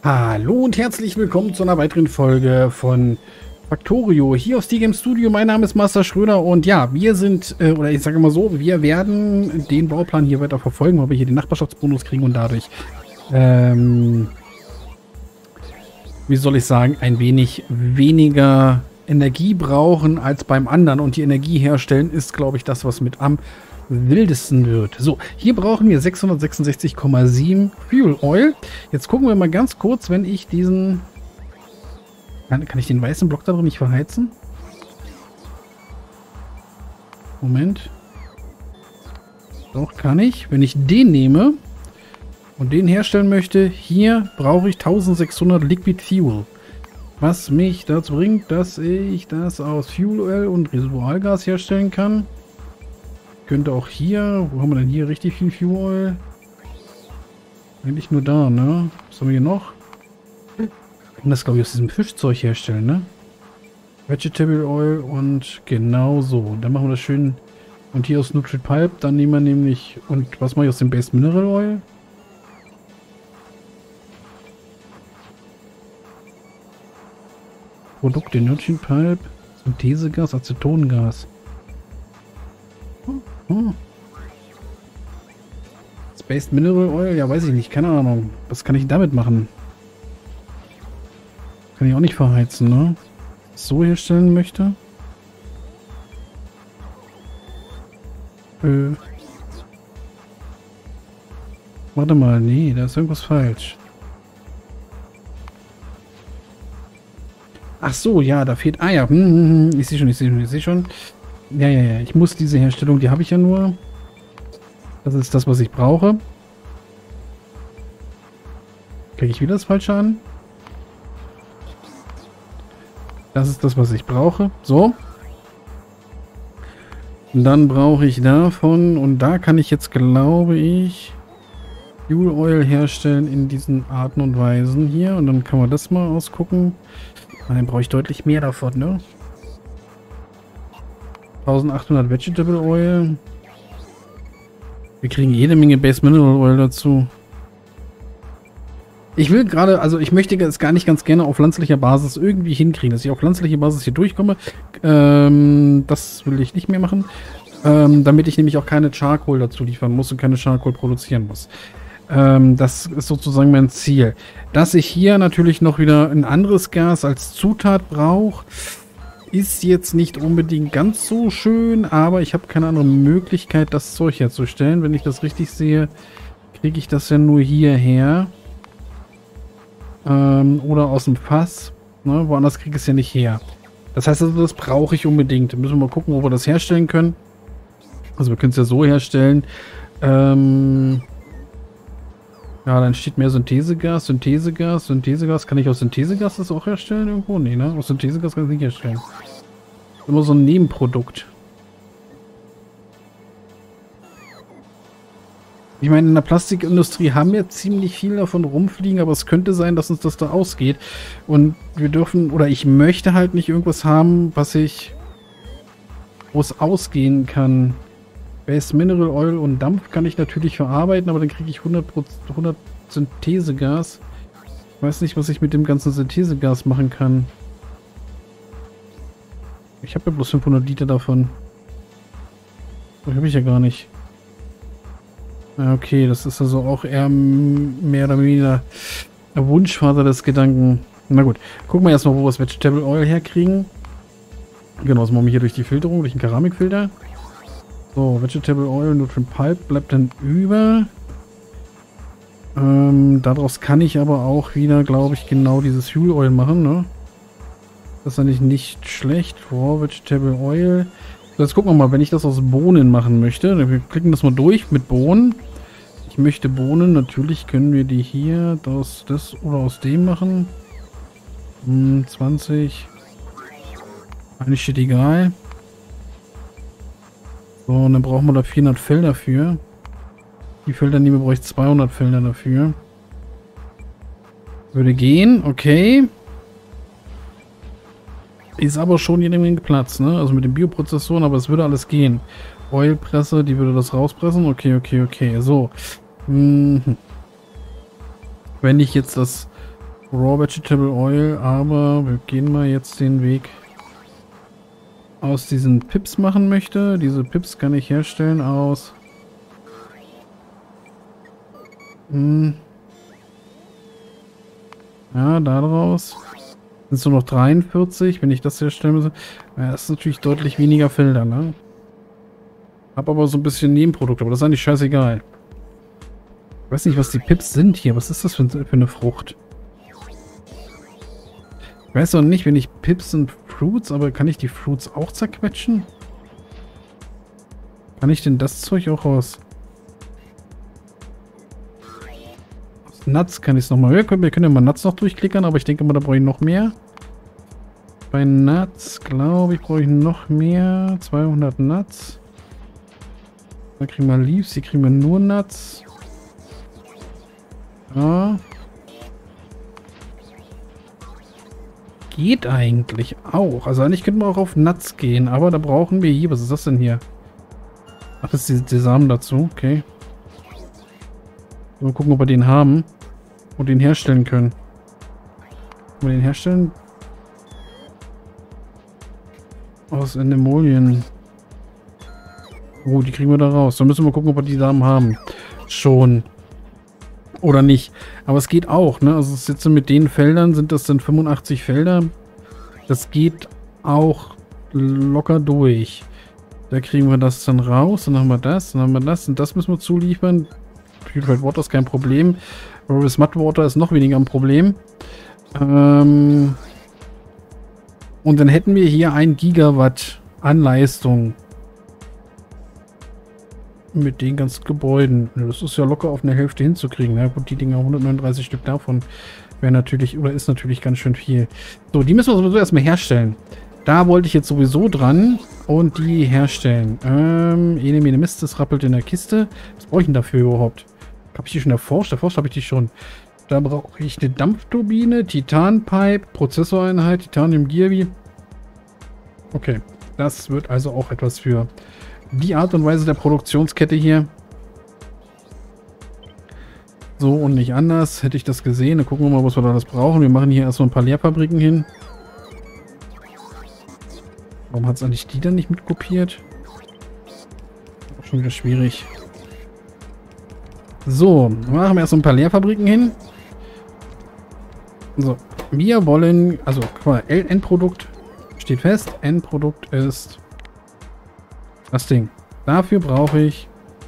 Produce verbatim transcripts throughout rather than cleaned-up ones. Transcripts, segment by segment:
Hallo und herzlich willkommen zu einer weiteren Folge von Factorio hier aus T-Game Studio. Mein Name ist Master Schröder und ja, wir sind, äh, oder ich sage mal so, wir werden den Bauplan hier weiter verfolgen, weil wir hier den Nachbarschaftsbonus kriegen und dadurch, ähm, wie soll ich sagen, ein wenig weniger Energie brauchen als beim anderen. Und die Energie herstellen ist, glaube ich, das, was mit am wildesten wird. So, hier brauchen wir sechshundertsechsundsechzig Komma sieben Fuel Oil. Jetzt gucken wir mal ganz kurz, wenn ich diesen... Kann, kann ich den weißen Block da drin nicht verheizen? Moment. Doch, kann ich. Wenn ich den nehme und den herstellen möchte, hier brauche ich eintausendsechshundert Liquid Fuel. Was mich dazu bringt, dass ich das aus Fuel Oil und Residualgas herstellen kann. Könnte auch hier, wo haben wir denn hier richtig viel Fuel Oil? Eigentlich nur da, ne? Was haben wir hier noch? Wir können das, glaube ich, aus diesem Fischzeug herstellen, ne? Vegetable Oil und genau so. Dann machen wir das schön. Und hier aus Nutrient Pulp, dann nehmen wir nämlich, und was mache ich aus dem Base Mineral Oil? Produkte, Nutrient Pulp, Synthesegas, Acetongas. Hm. Spaced Mineral Oil? Ja, weiß ich nicht. Keine Ahnung. Was kann ich damit machen? Kann ich auch nicht verheizen, ne? So herstellen möchte. Äh. Warte mal. Nee, da ist irgendwas falsch. Ach so, ja, da fehlt... Ah ja, hm, hm, hm. Ich sehe schon, ich sehe schon, ich sehe schon. Ja, ja, ja. Ich muss diese Herstellung, die habe ich ja nur. Das ist das, was ich brauche. Kriege ich wieder das Falsche an? Das ist das, was ich brauche. So. Und dann brauche ich davon. Und da kann ich jetzt, glaube ich, Fuel Oil herstellen in diesen Arten und Weisen hier. Und dann kann man das mal ausgucken. Dann brauche ich deutlich mehr davon, ne? eintausendachthundert Vegetable Oil. Wir kriegen jede Menge Base Mineral Oil dazu. Ich will gerade, also ich möchte es gar nicht ganz gerne auf pflanzlicher Basis irgendwie hinkriegen, dass ich auf pflanzlicher Basis hier durchkomme. Ähm, das will ich nicht mehr machen. Ähm, damit ich nämlich auch keine Charcoal dazu liefern muss und keine Charcoal produzieren muss. Ähm, das ist sozusagen mein Ziel. Dass ich hier natürlich noch wieder ein anderes Gas als Zutat brauche, ist jetzt nicht unbedingt ganz so schön, aber ich habe keine andere Möglichkeit, das Zeug herzustellen. Wenn ich das richtig sehe, kriege ich das ja nur hierher. Ähm, oder aus dem Fass. Ne? Woanders kriege ich es ja nicht her. Das heißt also, das brauche ich unbedingt. Da müssen wir mal gucken, ob wir das herstellen können. Also wir können es ja so herstellen. Ähm ja, dann steht mehr Synthesegas, Synthesegas, Synthesegas. Kann ich aus Synthesegas das auch herstellen irgendwo? Nee, ne? Aus Synthesegas kann ich nicht herstellen. Immer so ein Nebenprodukt. Ich meine, in der Plastikindustrie haben wir ziemlich viel davon rumfliegen, aber es könnte sein, dass uns das da ausgeht. Und wir dürfen, oder ich möchte halt nicht irgendwas haben, was ich, wo es ausgehen kann. Base Mineral Oil und Dampf kann ich natürlich verarbeiten, aber dann kriege ich hundert Synthesegas. Ich weiß nicht, was ich mit dem ganzen Synthesegas machen kann. Ich habe ja bloß fünfhundert Liter davon. Das habe ich ja gar nicht. Okay, das ist also auch eher mehr oder weniger der Wunschvater des Gedanken. Na gut, gucken wir erstmal, wo wir das Vegetable Oil herkriegen. Genau, das machen wir hier durch die Filterung, durch den Keramikfilter. So, Vegetable Oil, Nutrient Pulp bleibt dann über. Ähm, daraus kann ich aber auch wieder, glaube ich, genau dieses Fuel Oil machen, ne? Das ist eigentlich nicht schlecht. Raw Vegetable Oil. So, jetzt gucken wir mal, wenn ich das aus Bohnen machen möchte. Wir klicken das mal durch mit Bohnen. Ich möchte Bohnen. Natürlich können wir die hier aus das oder aus dem machen. Hm, zwanzig. Eigentlich steht egal. So, und dann brauchen wir da vierhundert Felder für. Die Felder nehmen wir, brauche ich zweihundert Felder dafür. Würde gehen, okay. Ist aber schon jede Menge Platz, ne? Also mit den Bioprozessoren, aber es würde alles gehen. Oilpresse, die würde das rauspressen. Okay, okay, okay. So. Mhm. Wenn ich jetzt das Raw Vegetable Oil, aber wir gehen mal jetzt den Weg aus diesen Pips machen möchte. Diese Pips kann ich herstellen aus... Hm. Ja, da draus. Sind es nur noch dreiundvierzig, wenn ich das herstellen muss. Ja, das ist natürlich deutlich weniger Felder, ne? Hab aber so ein bisschen Nebenprodukte, aber das ist eigentlich scheißegal. Ich weiß nicht, was die Pips sind hier. Was ist das für, für eine Frucht? Ich weiß doch nicht, wenn ich Pips und Fruits, aber kann ich die Fruits auch zerquetschen? Kann ich denn das Zeug auch aus... aus Nuts kann ich es nochmal... Wir können, wir können ja mal Nuts noch durchklickern, aber ich denke mal, da brauche ich noch mehr. Bei Nuts, glaube ich, brauche ich noch mehr. zweihundert Nuts. Da kriegen wir Leaves, hier kriegen wir nur Nuts. Ja. Geht eigentlich auch. Also eigentlich könnten wir auch auf Nuts gehen, aber da brauchen wir hier... Was ist das denn hier? Ach, das ist die Samen dazu. Okay. Mal gucken, ob wir den haben. Und den herstellen können. Können wir den herstellen? Aus Anemolien. Oh, die kriegen wir da raus. Dann müssen wir gucken, ob wir die Samen haben. Schon. Oder nicht. Aber es geht auch, ne? Also es ist jetzt mit den Feldern, sind das dann fünfundachtzig Felder. Das geht auch locker durch. Da kriegen wir das dann raus. Dann haben wir das, dann haben wir das. Und das müssen wir zuliefern. Purified Water ist kein Problem. Aber Smart Water ist noch weniger ein Problem. Ähm Und dann hätten wir hier ein Gigawatt an Leistung. Mit den ganzen Gebäuden. Das ist ja locker auf eine Hälfte hinzukriegen. Na gut, die Dinger, hundertneununddreißig Stück davon wäre natürlich, oder ist natürlich ganz schön viel. So, die müssen wir sowieso erstmal herstellen. Da wollte ich jetzt sowieso dran und die herstellen. Ähm, ene, mene, Mist, das rappelt in der Kiste. Was brauche ich denn dafür überhaupt? Habe ich die schon erforscht? Erforscht habe ich die schon. Da brauche ich eine Dampfturbine, Titanpipe, Prozessoreinheit, Titanium Gearby. Okay, das wird also auch etwas für die Art und Weise der Produktionskette hier. So und nicht anders. Hätte ich das gesehen. Dann gucken wir mal, was wir da alles brauchen. Wir machen hier erstmal ein paar Leerfabriken hin. Warum hat es eigentlich die dann nicht mitkopiert? Auch schon wieder schwierig. So, machen wir erst ein paar Leerfabriken hin. So, wir wollen, also guck mal, Endprodukt steht fest. Endprodukt ist das Ding. Dafür brauche ich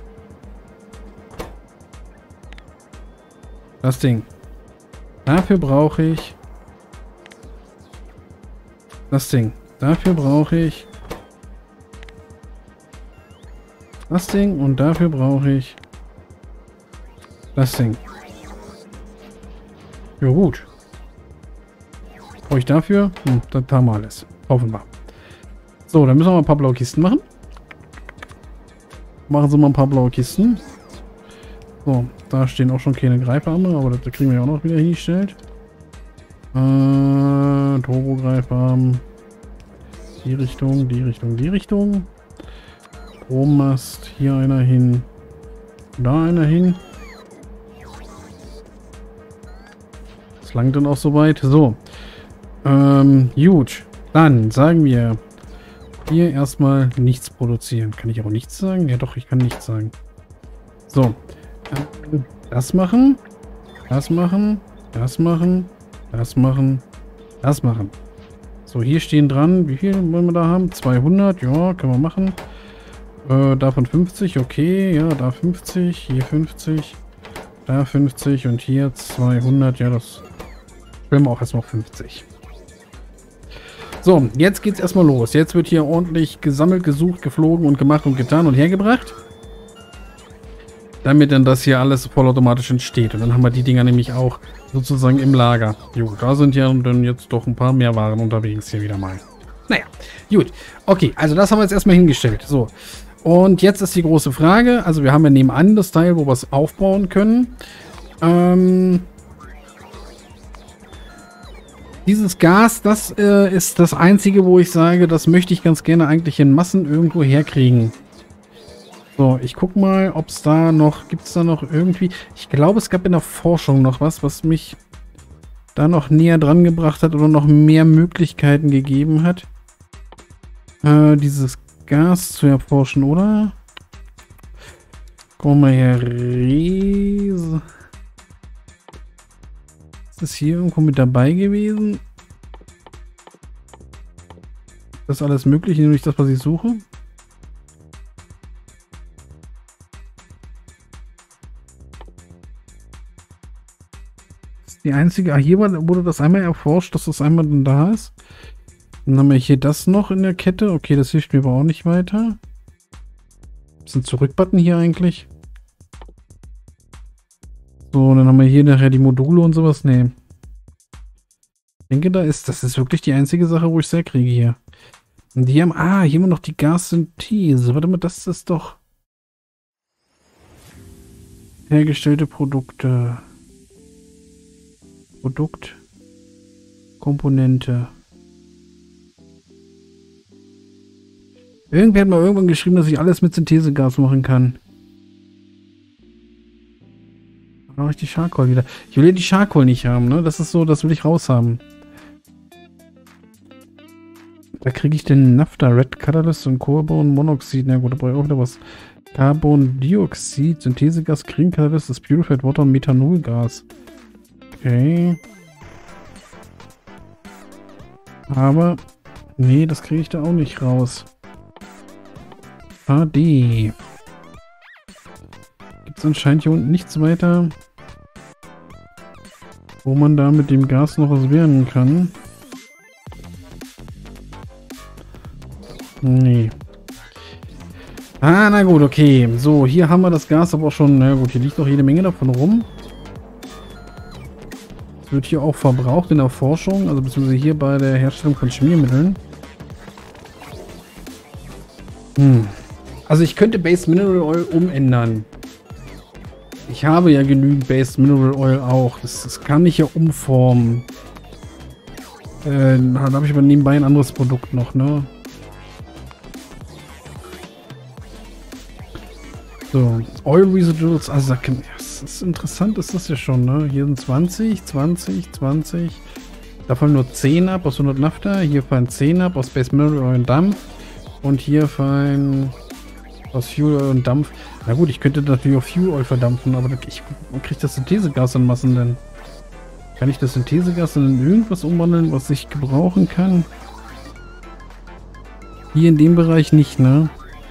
das Ding. Dafür brauche ich das Ding. Dafür brauche ich das Ding und dafür brauche ich das Ding. Ja gut. Brauche ich dafür? Hm, das haben wir alles. Offenbar. So, dann müssen wir mal ein paar blaue Kisten machen. Machen Sie mal ein paar blaue Kisten. So, da stehen auch schon keine Greifarme, aber das kriegen wir ja auch noch wieder hingestellt. Äh, Turbo-Greifarm. Die Richtung, die Richtung, die Richtung. Strommast. Hier einer hin. Da einer hin. Das langt dann auch soweit. So. Ähm, gut. Dann sagen wir hier erstmal nichts produzieren. Kann ich auch nichts sagen? Ja doch, ich kann nichts sagen. So. Ähm, das machen. Das machen. Das machen. Das machen. Das machen. So, hier stehen dran. Wie viel wollen wir da haben? zweihundert. Ja, können wir machen. Äh, davon fünfzig. Okay. Ja, da fünfzig. Hier fünfzig. Da fünfzig. Und hier zweihundert. Ja, das stellen wir auch erstmal fünfzig. So, jetzt geht's erstmal los. Jetzt wird hier ordentlich gesammelt, gesucht, geflogen und gemacht und getan und hergebracht. Damit dann das hier alles vollautomatisch entsteht. Und dann haben wir die Dinger nämlich auch sozusagen im Lager. Jo, da sind ja dann jetzt doch ein paar mehr Waren unterwegs hier wieder mal. Naja, gut. Okay, also das haben wir jetzt erstmal hingestellt. So, und jetzt ist die große Frage. Also wir haben ja nebenan das Teil, wo wir es aufbauen können. Ähm... Dieses Gas, das äh, ist das einzige, wo ich sage, das möchte ich ganz gerne eigentlich in Massen irgendwo herkriegen. So, ich guck mal, ob es da noch, gibt es da noch irgendwie... Ich glaube, es gab in der Forschung noch was, was mich da noch näher dran gebracht hat oder noch mehr Möglichkeiten gegeben hat, äh, dieses Gas zu erforschen, oder? Komm mal her, Riese. Ist das hier irgendwo mit dabei gewesen? Das ist alles Mögliche, nur nicht das, was ich suche. Das ist die einzige. Ah, hier wurde das einmal erforscht, dass das einmal dann da ist. Dann haben wir hier das noch in der Kette. Okay, das hilft mir aber auch nicht weiter. Ist ein Zurück-Button hier eigentlich? So, dann haben wir hier nachher die Module und sowas. Nee. Ich denke, da ist, das ist wirklich die einzige Sache, wo ich es herkriege hier. Und die haben, ah, hier haben wir noch die Gassynthese. Warte mal, das ist doch hergestellte Produkte. Produkt. Komponente. Irgendwer hat mal irgendwann geschrieben, dass ich alles mit Synthesegas machen kann. Da habe ich die Charcoal wieder. Ich will ja die Charcoal nicht haben, ne? Das ist so, das will ich raushaben. Da kriege ich den Naphtha, Red Catalyst und Carbon Monoxid. Na gut, da brauche ich auch wieder was. Carbondioxid, Synthesegas, Green Catalyst, das Purified Water und Methanolgas. Okay. Aber, nee, das kriege ich da auch nicht raus. A D. Gibt es anscheinend hier unten nichts weiter, wo man da mit dem Gas noch was werden kann. Nee. Ah, na gut, okay. So, hier haben wir das Gas aber auch schon. Na gut, hier liegt noch jede Menge davon rum. Das wird hier auch verbraucht in der Forschung, also beziehungsweise hier bei der Herstellung von Schmiermitteln. Hm. Also ich könnte Base Mineral Oil umändern. Ich habe ja genügend Base Mineral Oil auch. Das, das kann ich ja umformen. Äh, da habe ich aber nebenbei ein anderes Produkt noch, ne? So, Oil Residuals, also das ist interessant, ist das ja schon, ne? Hier sind zwanzig, zwanzig, zwanzig. Da fallen nur zehn ab aus hundert Naphtha. Hier fallen zehn ab aus Base Mineral Oil und Dampf. Und hier fallen aus Fuel Oil und Dampf. Na gut, ich könnte natürlich auch Fuel Oil verdampfen, aber ich kriege das Synthesegas in Massen denn. Kann ich das Synthesegas in irgendwas umwandeln, was ich gebrauchen kann? Hier in dem Bereich nicht, ne?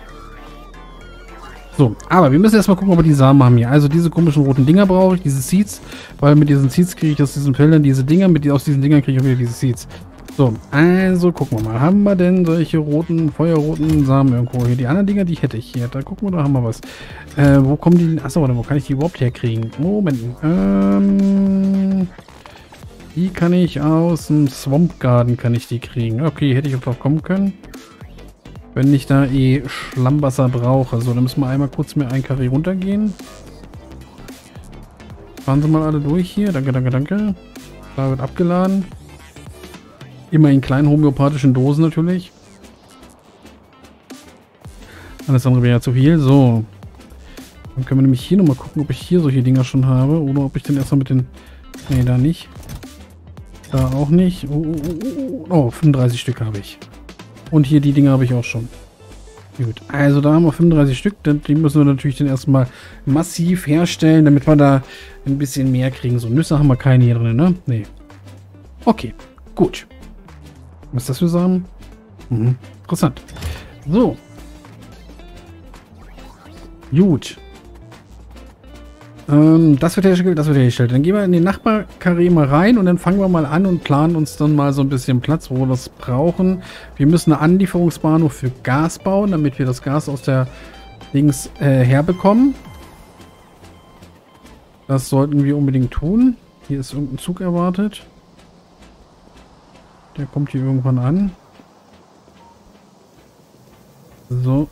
So, aber wir müssen erstmal gucken, ob wir die Samen haben hier. Also diese komischen roten Dinger brauche ich, diese Seeds, weil mit diesen Seeds kriege ich aus diesen Feldern diese Dinger, mit aus diesen Dingern kriege ich auch wieder diese Seeds. So, also gucken wir mal. Haben wir denn solche roten, feuerroten Samen irgendwo hier? Die anderen Dinger, die hätte ich hier. Da gucken wir, da haben wir was. Äh, wo kommen die denn? Achso, warte, wo kann ich die überhaupt herkriegen? Moment. Ähm, die kann ich aus dem Swamp Garden kann ich die kriegen. Okay, hätte ich auch drauf kommen können. Wenn ich da eh Schlammwasser brauche. So, dann müssen wir einmal kurz mit ein Karree runtergehen. Fahren Sie mal alle durch hier. Danke, danke, danke. Da wird abgeladen. Immer in kleinen homöopathischen Dosen natürlich. Alles andere wäre ja zu viel. So. Dann können wir nämlich hier nochmal gucken, ob ich hier solche Dinger schon habe. Oder ob ich dann erstmal mit den... Nee, da nicht. Da auch nicht. Oh, oh, oh, oh. Oh, fünfunddreißig Stück habe ich. Und hier die Dinger habe ich auch schon. Gut, also da haben wir fünfunddreißig Stück. Die müssen wir natürlich dann erstmal massiv herstellen, damit wir da ein bisschen mehr kriegen. So, Nüsse haben wir keine hier drin, ne? Nee. Okay, gut. Was ist das für Samen? Mhm, interessant. So. Gut. Ähm, das wird hergestellt, das wird hergestellt. Dann gehen wir in den Nachbarkarree mal rein und dann fangen wir mal an und planen uns dann mal so ein bisschen Platz, wo wir das brauchen. Wir müssen eine Anlieferungsbahnhof für Gas bauen, damit wir das Gas aus der Dings äh, herbekommen. Das sollten wir unbedingt tun. Hier ist irgendein Zug erwartet. Der kommt hier irgendwann an. So.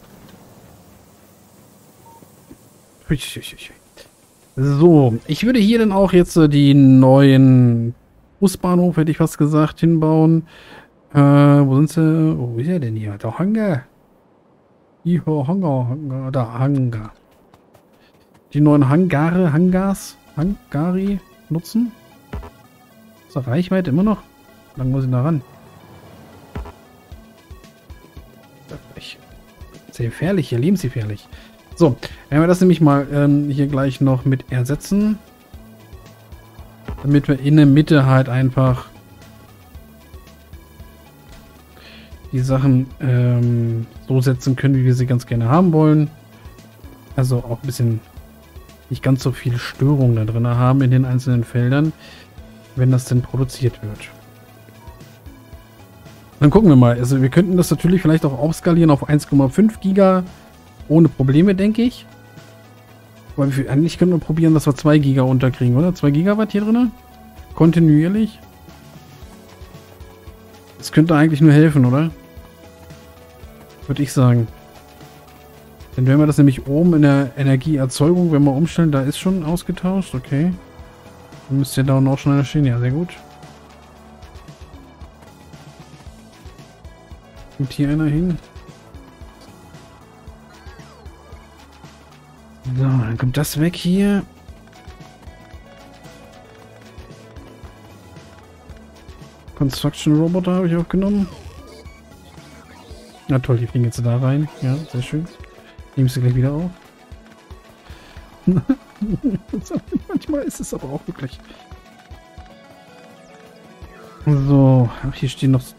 So, ich würde hier dann auch jetzt äh, die neuen Busbahnhof, hätte ich fast gesagt, hinbauen. Äh, wo sind sie? Wo ist er denn hier? Der Hangar. Hier, Hangar, Hangar, da, Hangar. Die neuen Hangare, Hangars, Hangari nutzen. Ist da Reichweite immer noch? Wie lange muss ich da ran? Sehr gefährlich, hier lebensgefährlich. So, werden wir das nämlich mal ähm, hier gleich noch mit ersetzen. Damit wir in der Mitte halt einfach die Sachen ähm, so setzen können, wie wir sie ganz gerne haben wollen. Also auch ein bisschen nicht ganz so viel Störung da drin haben in den einzelnen Feldern, wenn das denn produziert wird. Dann gucken wir mal. Also wir könnten das natürlich vielleicht auch aufskalieren auf eins Komma fünf Giga ohne Probleme, denke ich. Aber wir, eigentlich können wir probieren, dass wir zwei Giga unterkriegen, oder? zwei Gigawatt hier drin? Kontinuierlich? Das könnte eigentlich nur helfen, oder? Würde ich sagen. Dann werden wir das nämlich oben in der Energieerzeugung, wenn wir umstellen, da ist schon ausgetauscht, okay. Dann müsste ja da auch schneller stehen, ja, sehr gut. Kommt hier einer hin? So, dann kommt das weg hier. Construction Roboter habe ich aufgenommen. Na toll, die fliegen jetzt da rein. Ja, sehr schön. Nehmen sie gleich wieder auf. Manchmal ist es aber auch wirklich. So, ach, hier stehen noch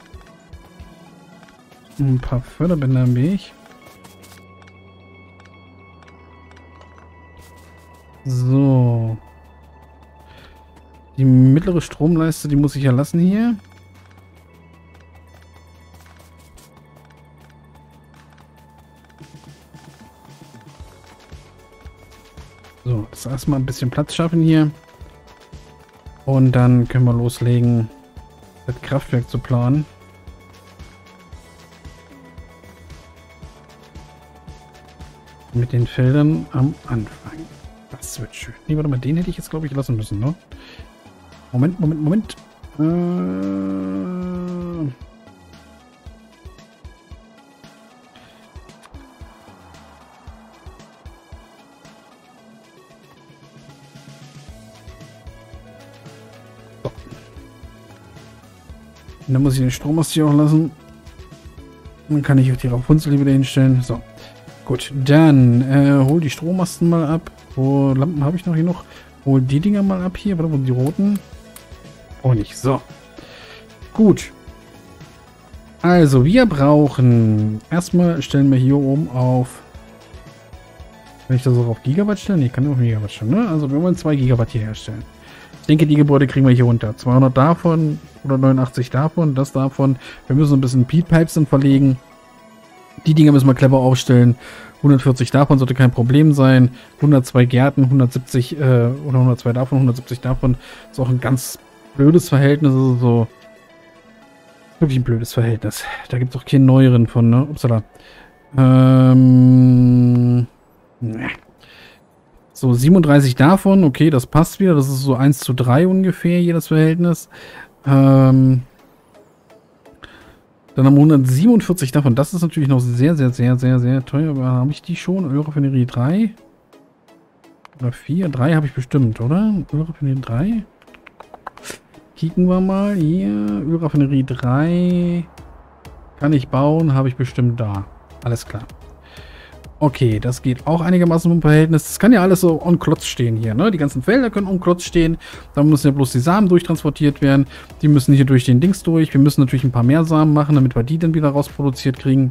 ein paar Förderbänder im Weg. So. Die mittlere Stromleiste, die muss ich ja lassen hier. So, jetzt erstmal ein bisschen Platz schaffen hier. Und dann können wir loslegen, das Kraftwerk zu planen. Mit den Feldern am Anfang. Das wird schön. Nee, warte mal, den hätte ich jetzt, glaube ich, lassen müssen, ne? Moment, Moment, Moment. Äh... So. Und dann muss ich den Strommast hier auch lassen. Dann kann ich auch die Rapunzel wieder hinstellen. So. Gut, dann äh, hol die Strommasten mal ab. Wo Lampen habe ich noch hier noch? Hol die Dinger mal ab hier. Warte, wo die roten? Oh, nicht. So. Gut. Also, wir brauchen... Erstmal stellen wir hier oben auf... Wenn ich das auch auf Gigawatt stellen? Nee, ich kann nur auf Gigawatt stellen, ne? Also, wir wollen zwei Gigawatt hier herstellen. Ich denke, die Gebäude kriegen wir hier runter. zweihundert davon oder neunundachtzig davon, das davon. Wir müssen ein bisschen Peat-Pipes dann verlegen. Die Dinger müssen wir clever aufstellen. hundertvierzig davon sollte kein Problem sein. hundertzwei Gärten, hundertsiebzig äh, oder hundertzwei davon, hundertsiebzig davon. Ist auch ein ganz blödes Verhältnis. Also so wirklich ein blödes Verhältnis. Da gibt es auch keinen neueren von, ne? Upsala. Ähm, so, siebenunddreißig davon. Okay, das passt wieder. Das ist so eins zu drei ungefähr, jedes Verhältnis. Ähm... Dann haben wir hundertsiebenundvierzig davon. Das ist natürlich noch sehr, sehr, sehr, sehr, sehr teuer. Aber habe ich die schon? Ölraffinerie drei? Oder vier? drei habe ich bestimmt, oder? Ölraffinerie drei? Kicken wir mal. Hier. Ölraffinerie drei. Kann ich bauen. Habe ich bestimmt da. Alles klar. Okay, das geht auch einigermaßen im Verhältnis. Das kann ja alles so on Klotz stehen hier, ne? Die ganzen Felder können on Klotz stehen. Da müssen ja bloß die Samen durchtransportiert werden. Die müssen hier durch den Dings durch. Wir müssen natürlich ein paar mehr Samen machen, damit wir die dann wieder rausproduziert kriegen.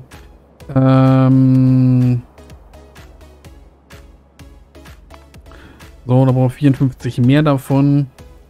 Ähm so, da brauchen wir vierundfünfzig mehr davon.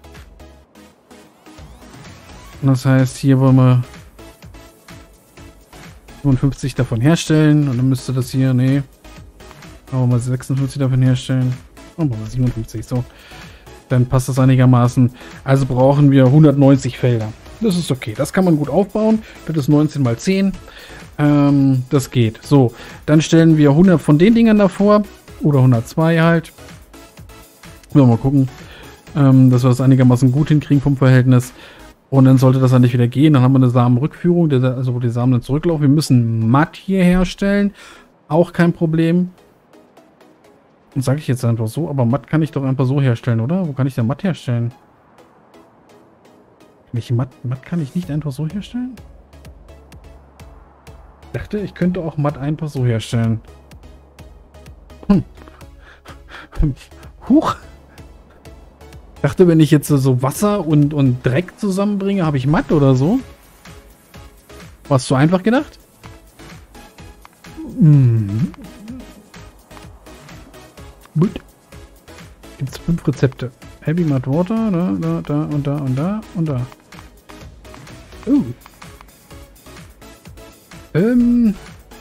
Das heißt, hier wollen wir fünfundfünfzig davon herstellen und dann müsste das hier, nee, aber mal sechsundfünfzig davon herstellen und mal siebenundfünfzig, so, dann passt das einigermaßen. Also brauchen wir hundertneunzig Felder. Das ist okay, das kann man gut aufbauen. Das ist neunzehn mal zehn. Ähm, das geht. So, dann stellen wir hundert von den Dingern davor oder hundertzwei halt. Wir mal gucken, ähm, dass wir das einigermaßen gut hinkriegen vom Verhältnis. Und dann sollte das eigentlich wieder gehen. Dann haben wir eine Samenrückführung, der, also wo die Samen dann zurücklaufen. Wir müssen Matt hier herstellen. Auch kein Problem. Und sage ich jetzt einfach so. Aber Matt kann ich doch einfach so herstellen, oder? Wo kann ich denn Matt herstellen? Nicht Matt, Matt kann ich nicht einfach so herstellen? Ich dachte, ich könnte auch Matt einfach so herstellen. Hm. Huch! Ich dachte, wenn ich jetzt so Wasser und, und Dreck zusammenbringe, habe ich Matt oder so. Warst du einfach gedacht? Hm. Gut. Gibt es fünf Rezepte. Heavy Mud Water, da, da, da und da und da und da. Uh. Ähm.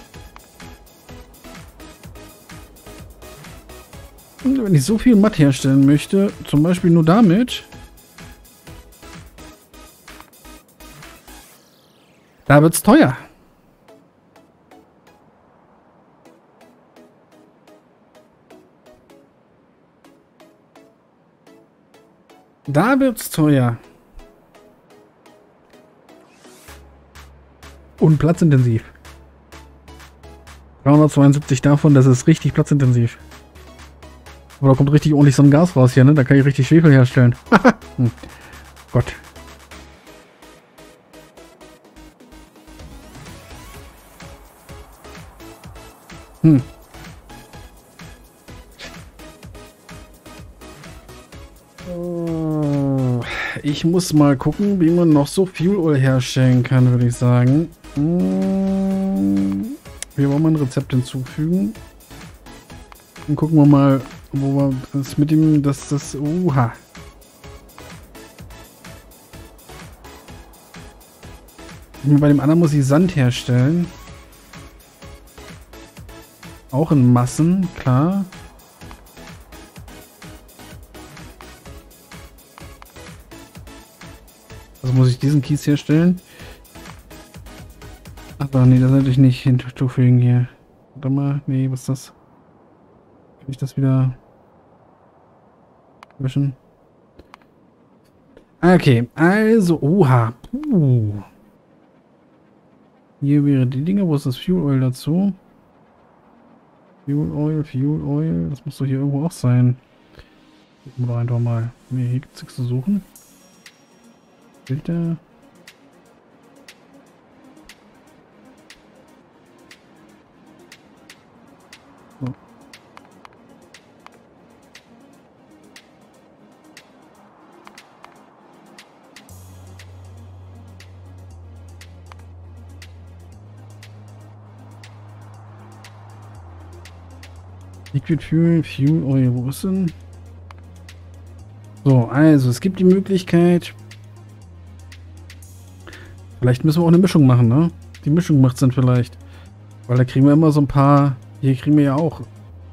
Wenn ich so viel Matt herstellen möchte, zum Beispiel nur damit, da wird's teuer. Da wird's teuer. Und platzintensiv. dreihundertzweiundsiebzig davon, das ist richtig platzintensiv. Aber da kommt richtig ordentlich so ein Gas raus hier, ne? Da kann ich richtig Schwefel herstellen. hm. Gott. Hm. Ich muss mal gucken, wie man noch so Fuel Oil herstellen kann, würde ich sagen. Hm. Wir wollen mal ein Rezept hinzufügen. Dann gucken wir mal, wo wir das mit dem, dass das, uha. Bei dem anderen muss ich Sand herstellen. Auch in Massen, klar. Also muss ich diesen Kies herstellen. Aber nee, das sollte ich nicht hinzufügen hier. Warte mal, nee, was ist das? Kann ich das wieder wischen? Okay, also, oha. Puh. Hier wäre die Dinge, wo ist das Fuel Oil dazu? Fuel Oil, Fuel Oil, das muss doch hier irgendwo auch sein. Gucken wir doch einfach mal. Nee, hier gibt es nichts zu suchen. Filter. So. Liquid Fuel, Fuel Oil, wo ist denn? So, also es gibt die Möglichkeit. Vielleicht müssen wir auch eine Mischung machen, ne? Die Mischung macht es dann vielleicht. Weil da kriegen wir immer so ein paar. Hier kriegen wir ja auch.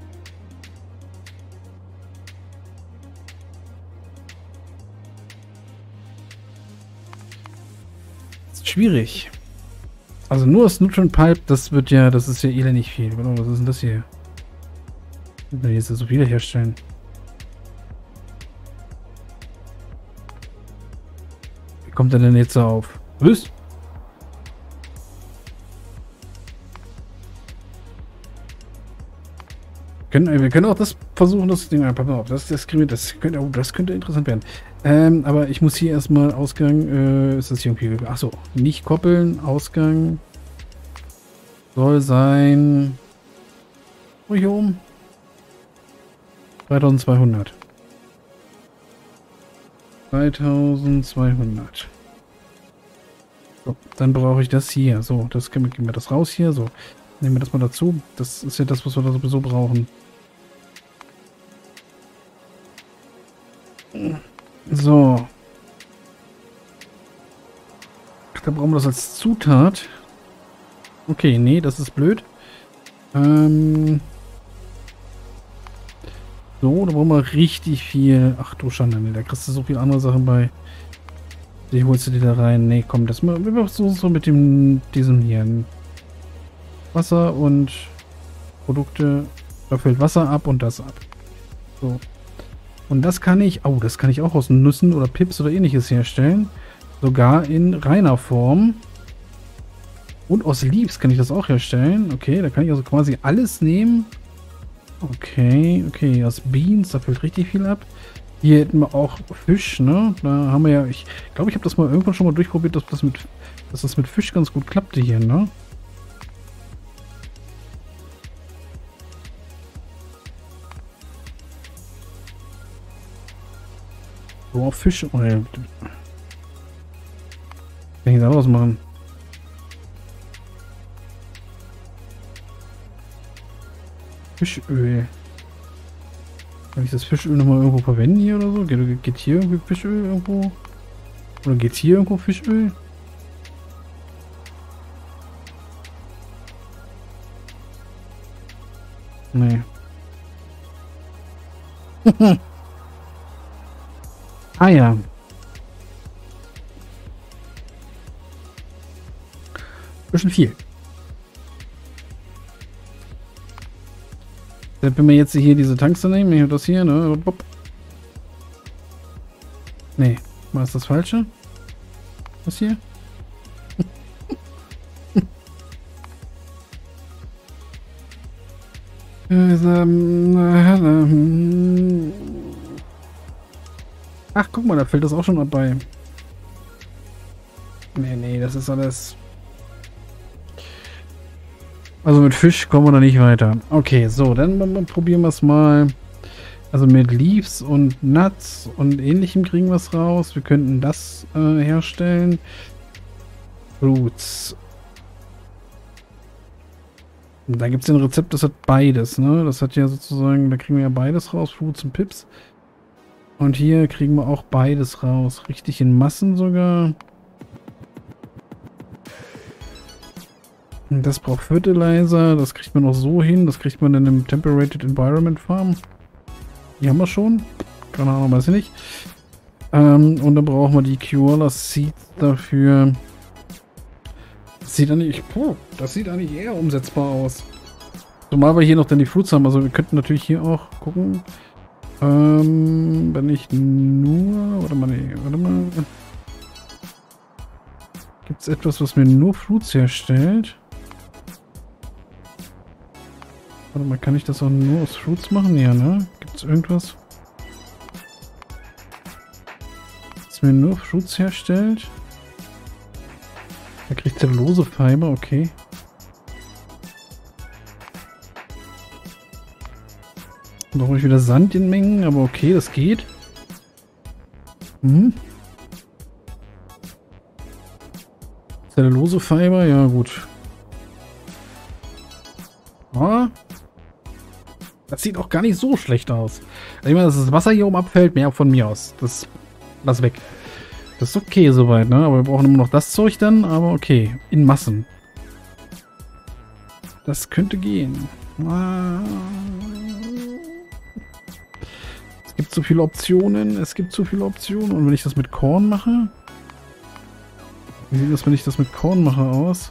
Das ist schwierig. Also nur das Nutrient Pipe, das wird ja, das ist ja elendig viel. Was ist denn das hier? Ich will jetzt so viele herstellen. Wie kommt er denn jetzt so auf? Was? Können, wir können auch das versuchen, das Ding. Pass mal auf, das, das, das, könnte, oh, das könnte interessant werden. Ähm, aber ich muss hier erstmal Ausgang. Äh, ist das hier irgendwie. Achso, nicht koppeln. Ausgang soll sein. Wo hier oben? dreitausendzweihundert. dreitausendzweihundert. So, dann brauche ich das hier. So, das geben wir das raus hier. So, nehmen wir das mal dazu. Das ist ja das, was wir da sowieso brauchen. So. Da brauchen wir das als Zutat. Okay, nee, das ist blöd. Ähm. So, da brauchen wir richtig viel. Ach du Schande, nee, da kriegst du so viele andere Sachen bei. Die holst du dir da rein. Nee, komm, das mal. Wir versuchen so mit dem, diesem hier. Wasser und Produkte. Da fällt Wasser ab und das ab. So. Und das kann ich. Oh, das kann ich auch aus Nüssen oder Pips oder ähnliches herstellen. Sogar in reiner Form. Und aus Leaves kann ich das auch herstellen. Okay, da kann ich also quasi alles nehmen. Okay, okay, aus Beans, da fällt richtig viel ab. Hier hätten wir auch Fisch, ne? Da haben wir ja, ich glaube, ich habe das mal irgendwann schon mal durchprobiert, dass das mit, dass das mit Fisch ganz gut klappte hier, ne? So, auf Fisch. Oh, ja. Kann ich da was machen? Fischöl. Kann ich das Fischöl nochmal irgendwo verwenden hier oder so? Geht, geht hier irgendwie Fischöl irgendwo? Oder geht hier irgendwo Fischöl? Nee. Ah ja. Bisschen viel. Wenn wir jetzt hier diese Tanks nehmen, ich das hier, ne? Nee, war es das Falsche? Was hier? Ach, guck mal, da fällt das auch schon dabei. Nee, nee, das ist alles... Also mit Fisch kommen wir da nicht weiter. Okay, so, dann, dann probieren wir es mal. Also mit Leaves und Nuts und ähnlichem kriegen wir es raus. Wir könnten das äh, herstellen. Fruits. Und da gibt es ein Rezept, das hat beides, ne? Das hat ja sozusagen, da kriegen wir ja beides raus, Fruits und Pips. Und hier kriegen wir auch beides raus. Richtig in Massen sogar. Das braucht Fertilizer, das kriegt man auch so hin, das kriegt man in einem Temperated Environment Farm. Die haben wir schon. Keine Ahnung, weiß ich nicht. Ähm, und dann brauchen wir die Koala Seeds dafür. Das sieht eigentlich, puh, das sieht eigentlich eher umsetzbar aus. Zumal wir hier noch dann die Fruits haben, also wir könnten natürlich hier auch gucken. Ähm, wenn ich nur, warte mal, nee, warte mal. Gibt es etwas, was mir nur Fruits herstellt? Warte mal, kann ich das auch nur aus Fruits machen? Ja, ne? Gibt es irgendwas, was mir nur Fruits herstellt? Da kriegt Zellulose Fiber, okay. Da brauche ich wieder Sand in Mengen, aber okay, das geht. Hm. Zellulose Fiber, ja gut. Ah. Das sieht auch gar nicht so schlecht aus. Also ich meine, dass das Wasser hier oben abfällt, mehr von mir aus. Das lass weg. Das ist okay soweit, ne? Aber wir brauchen immer noch das Zeug dann, aber okay. In Massen. Das könnte gehen. Ah. Es gibt zu viele Optionen. Es gibt zu viele Optionen. Und wenn ich das mit Korn mache? Wie sieht das, wenn ich das mit Korn mache, aus?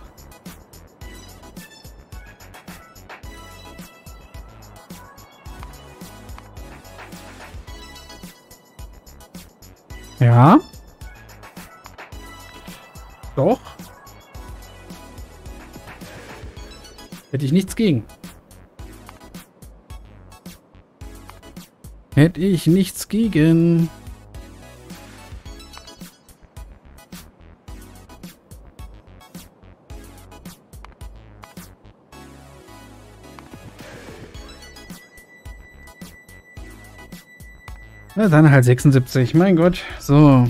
Ja. Doch. Hätte ich nichts gegen. Hätte ich nichts gegen. Na dann halt sechsundsiebzig, mein Gott. So.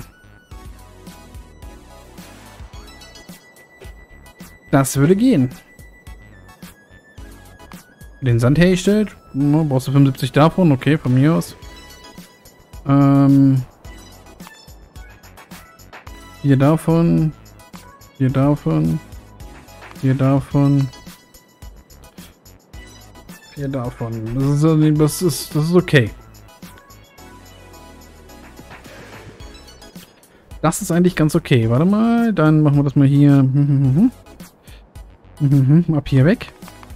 Das würde gehen. Den Sand hergestellt. No, brauchst du fünfundsiebzig davon? Okay, von mir aus. Ähm. Hier davon. Hier davon. Hier davon. Hier davon. Das ist, das ist, das ist okay. Das ist eigentlich ganz okay. Warte mal, dann machen wir das mal hier. Mhm, mhm, mhm, ab hier weg.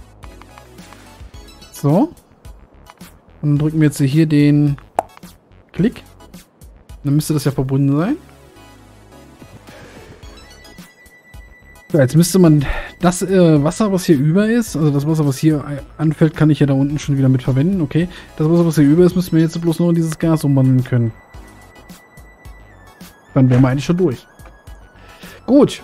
So. Und dann drücken wir jetzt hier den Klick. Dann müsste das ja verbunden sein. So, jetzt müsste man Das äh, Wasser, was hier über ist, also das Wasser, was hier anfällt, kann ich ja da unten schon wieder mit verwenden, okay. Das Wasser, was hier über ist, müssen wir jetzt bloß noch in dieses Gas umwandeln können. Dann wären wir eigentlich schon durch. Gut.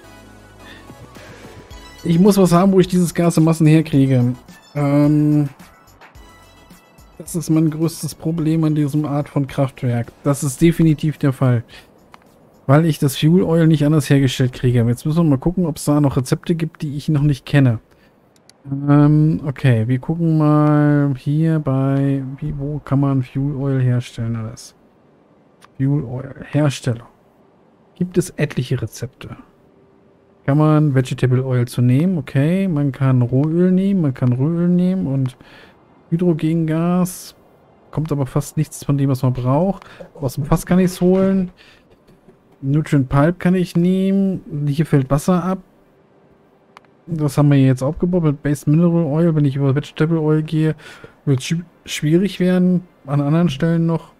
Ich muss was haben, wo ich dieses Gas in Massen herkriege. Ähm, das ist mein größtes Problem an diesem Art von Kraftwerk. Das ist definitiv der Fall. Weil ich das Fuel Oil nicht anders hergestellt kriege. Jetzt müssen wir mal gucken, ob es da noch Rezepte gibt, die ich noch nicht kenne. Ähm, okay, wir gucken mal hier bei... Wie, wo kann man Fuel Oil herstellen alles? Fuel Oil, Hersteller. Gibt es etliche Rezepte? Kann man Vegetable Oil zu nehmen, okay. Man kann Rohöl nehmen, man kann Rohöl nehmen und Hydrogengas. Kommt aber fast nichts von dem, was man braucht. Aus dem Fass kann ich es holen. Nutrient Pulp kann ich nehmen. Hier fällt Wasser ab. Das haben wir jetzt aufgebaut mit Base Mineral Oil. Wenn ich über Vegetable Oil gehe, wird es sch schwierig werden. An anderen Stellen noch.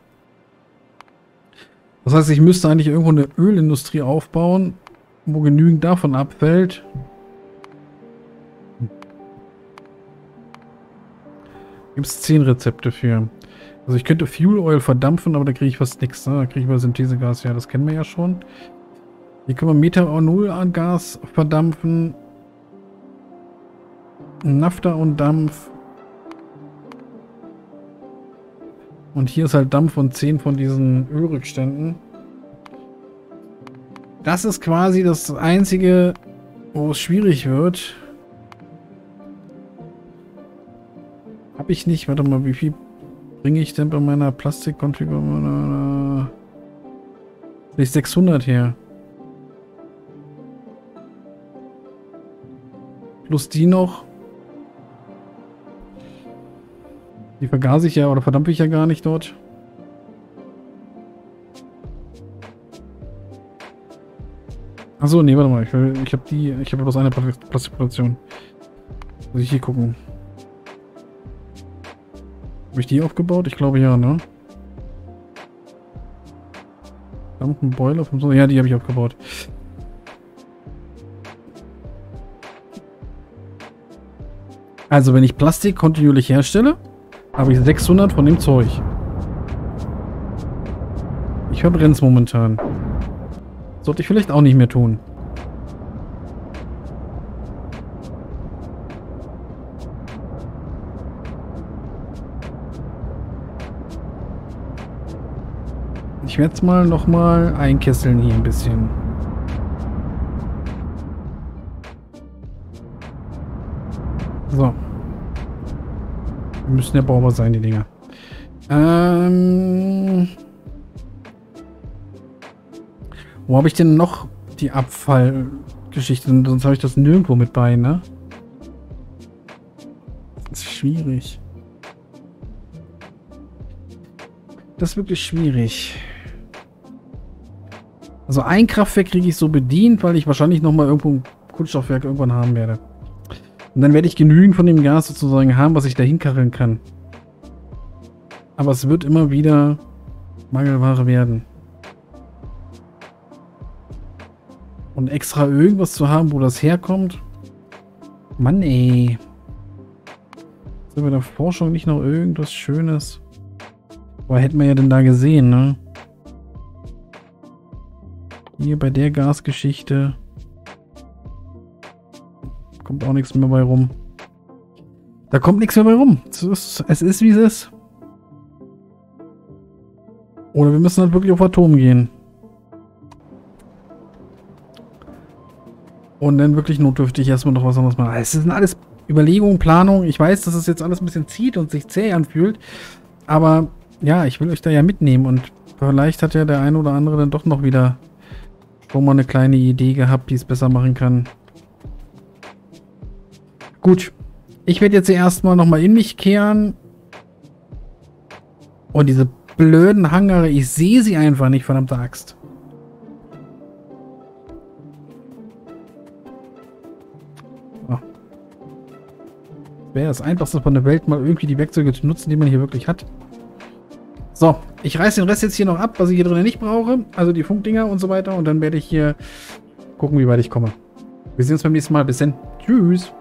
Das heißt, ich müsste eigentlich irgendwo eine Ölindustrie aufbauen, wo genügend davon abfällt. Gibt es zehn Rezepte für. Also ich könnte Fuel Oil verdampfen, aber da kriege ich fast nichts. Ne? Da kriege ich mal Synthesegas. Ja, das kennen wir ja schon. Hier können wir Methanolgas verdampfen. Naphtha und Dampf. Und hier ist halt Dampf und zehn von diesen Ölrückständen. Das ist quasi das Einzige, wo es schwierig wird. Habe ich nicht. Warte mal, wie viel bringe ich denn bei meiner Plastikkonfiguration? Will ich sechshundert her. Plus die noch. Die vergase ich ja oder verdampfe ich ja gar nicht dort. Achso, nee, warte mal. Ich, ich habe die. Ich habe bloß eine Plastikproduktion. Muss ich hier gucken. Habe ich die aufgebaut? Ich glaube ja, ne? Dampfen, Boiler vom so. Ja, die habe ich aufgebaut. Also, wenn ich Plastik kontinuierlich herstelle, habe ich sechshundert von dem Zeug. Ich verbrenne es momentan. Sollte ich vielleicht auch nicht mehr tun. Ich werde es mal noch mal einkesseln hier ein bisschen. So. Müssen ja baubar sein, die Dinger. Ähm... Wo habe ich denn noch die Abfallgeschichte? Sonst habe ich das nirgendwo mit bei, ne? Das ist schwierig. Das ist wirklich schwierig. Also ein Kraftwerk kriege ich so bedient, weil ich wahrscheinlich nochmal irgendwo ein Kunststoffwerk irgendwann haben werde. Und dann werde ich genügend von dem Gas sozusagen haben, was ich da hinkacheln kann. Aber es wird immer wieder Mangelware werden. Und extra irgendwas zu haben, wo das herkommt. Mann, ey. Ist bei der Forschung nicht noch irgendwas Schönes? Boah, hätten wir ja denn da gesehen, ne? Hier bei der Gasgeschichte. Kommt auch nichts mehr bei rum. Da kommt nichts mehr bei rum. Es ist, es ist wie es ist. Oder wir müssen halt wirklich auf Atom gehen. Und dann wirklich notdürftig erstmal noch was anderes machen. Es sind alles Überlegungen, Planung. Ich weiß, dass es jetzt alles ein bisschen zieht und sich zäh anfühlt. Aber ja, ich will euch da ja mitnehmen. Und vielleicht hat ja der eine oder andere dann doch noch wieder schon mal eine kleine Idee gehabt, die es besser machen kann. Gut. Ich werde jetzt erstmal nochmal in mich kehren. Und diese blöden Hangare, ich sehe sie einfach nicht, verdammte Axt. Wäre das Einfachste von der Welt, mal irgendwie die Werkzeuge zu nutzen, die man hier wirklich hat. So, ich reiße den Rest jetzt hier noch ab, was ich hier drinnen nicht brauche. Also die Funkdinger und so weiter. Und dann werde ich hier gucken, wie weit ich komme. Wir sehen uns beim nächsten Mal. Bis dann. Tschüss.